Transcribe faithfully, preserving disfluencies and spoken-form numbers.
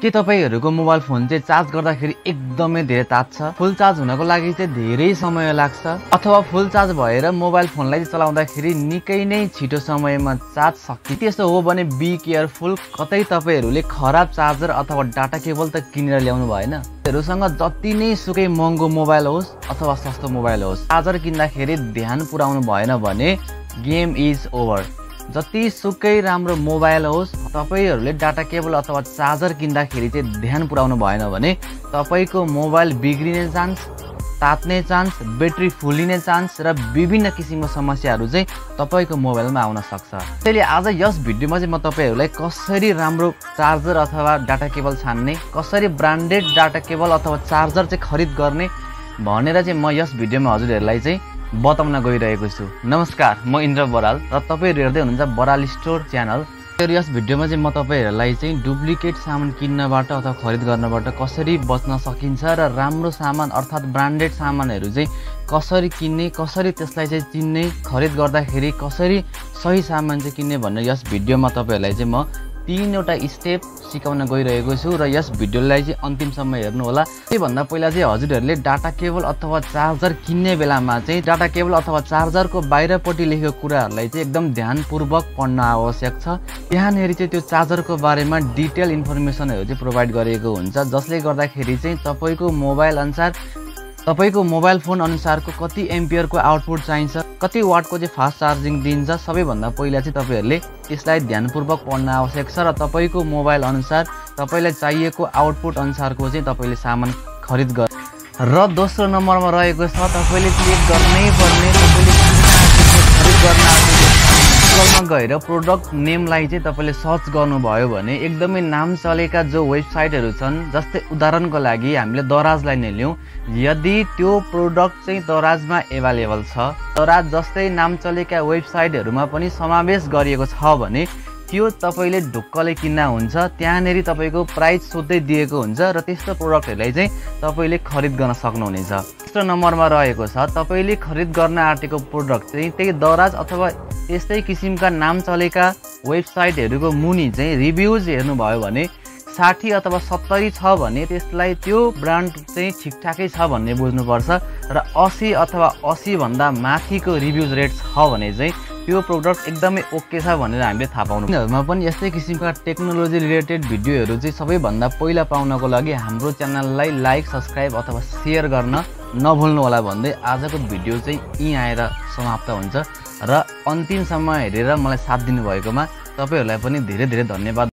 के तपाईहरुको mobile phone चाहिँ चार्ज गर्दाखेरि एकदमै धेरै तात्छ, फुल चार्ज हुनको लागि चाहिँ धेरै समय लाग्छ, अथवा फुल चार्ज भएर मोबाइल फोनलाई चलाउँदाखेरि निकै नै छिटो समयमा चार्ज सकिन्छ। त्यसो हो भने बी केयरफुल, कतै तपाईहरुले खराब चार्जर अथवा डाटा केबल त किनेर ल्याउनु भएन। तपाईहरुसँग जति नै सुकै महँगो मोबाइल होस् अथवा सस्तो मोबाइल होस्, चार्जर किन्दाखेरि ध्यान पुर्याउनु भएन भने गेम इज ओभर। जति सुकै राम्रो मोबाइल होस्, तपाईहरुले डाटा केबल अथवा चार्जर किन्दाखेरि चाहिँ ध्यान पुर्याउनु भएन भने तपाईको मोबाइल बिग्रिने चान्स, तात्ने चान्स, ब्याट्री फुलिने चान्स र विभिन्न किसिमको समस्याहरू चाहिँ तपाईको मोबाइलमा आउन सक्छ। त्यसैले आज यस भिडियोमा चाहिँ म तपाईहरुलाई कसरी राम्रो चार्जर अथवा डाटा केबल छान्ने, कसरी ब्रान्डेड डाटा केबल अथवा चार्जर चाहिँ खरिद गर्ने भनेर चाहिँ म यस भिडियोमा हजुरहरुलाई चाहिँ बताउन गइरहेको छु। नमस्कार, म इन्द्र बराल र तपाईहरु हेर्दै हुनुहुन्छ बराल स्टोर च्यानल। यस भिडियोमा चाहिँ म तपाईहरुलाई चाहिँ डुप्लिकेट सामान किन्नबाट अथवा खरिद गर्नबाट कसरी बच्न सकिन्छ र राम्रो सामान अर्थात ब्रान्डेड सामानहरु चाहिँ कसरी किन्ने, कसरी त्यसलाई चाहिँ चिन्ने, खरिद गर्दाखेरि कसरी सही सामान चाहिँ किन्ने भनेर यस भिडियोमा तपाईहरुलाई चाहिँ म तीनवटा स्टेप सिकाउन गइरहेको छु र यस भिडियोलाई चाहिँ अन्तिमसम्म हेर्नु होला। त्योभन्दा पहिला चाहिँ हजुरहरुले डाटा केबल अथवा चार्जर किन्ने बेलामा चाहिँ डाटा केबल अथवा चार्जरको बाहिरपट्टि लेखेको कुराहरुलाई चाहिँ एकदम ध्यानपूर्वक पढ्न आवश्यक छ। त्यहाँनेरि चाहिँ त्यो चार्जरको बारेमा डिटेल इन्फर्मेसनहरु चाहिँ प्रोभाइड गरिएको हुन्छ, जसले गर्दाखेरि चाहिँ तपाईको मोबाइल अनुसार तपाईको मोबाइल फोन अनुसारको कति एम्पियरको आउटपुट चाहिन्छ, कति वाटको चाहिँ फास्ट चार्जिङ दिन्छ, सबैभन्दा पहिला चाहिँ तपाईहरुले त्यसलाई ध्यानपूर्वक पढ्न आवश्यक छ र तपाईको मोबाइल अनुसार तपाईलाई चाहिएको आउटपुट अनुसारको चाहिँ तपाईले सामान खरिद गर। र दोस्रो नम्बरमा रहेको छ तपाईले क्लिक गर्नै पर्ने, तपाईले खरिद गर्न गुगलमा गएर प्रोडक्ट नेमलाई चाहिँ तपाईले सर्च गर्नुभयो भने एकदमै नाम चलेका जो वेबसाइटहरु छन्, जस्तै उदाहरणको लागि हामीले दराजलाई नै लियौं। यदि त्यो प्रोडक्ट चाहिँ दराजमा एभाइलेबल छ, दराज जस्तै नाम चलेका वेबसाइटहरुमा पनि समावेश गरिएको छ भने त्यो तपाईले ढुक्कले किन्ना हुन्छ। त्यहाँनेरि तपाईको प्राइस सोध्दै दिएको हुन्छ र त्यस्तो प्रोडक्टहरुलाई चाहिँ तपाईले खरिद गर्न सक्नुहुनेछ। तेस्रो नम्बरमा रहेको छ तपाईले खरिद गर्न आँटेको प्रोडक्ट चाहिँ त्यही दराज अथवा यस्तै किसिमका नाम चलेका वेबसाइटहरुको मुनि चाहिँ रिभ्युज हेर्नुभयो भने साठी अथवा सत्तरी छ भने त्यसलाई त्यो ब्रान्ड चाहिँ ठिकठाकै छ भन्ने बुझ्नुपर्छ र अस्सी अथवा अस्सी भन्दा माथिको रिभ्युज रेट छ भने चाहिँ त्यो प्रोडक्ट एकदमै ओके छ भनेर हामीले थाहा पाउनु। यिनीहरुमा पनि यस्तै किसिमका टेक्नोलोजी रिलेटेड भिडियोहरु चाहिँ सबैभन्दा पहिला पाउनको लागि हाम्रो च्यानललाई लाइक, सब्स्क्राइब अथवा शेयर गर्न नभुल्नु होला भन्दै आजको भिडियो चाहिँ यही आएर समाप्त हुन्छ र अन्तिमसम्म हेरेर मलाई साथ दिनुभएकोमा तपाईहरुलाई पनि धेरै धेरै धन्यवाद।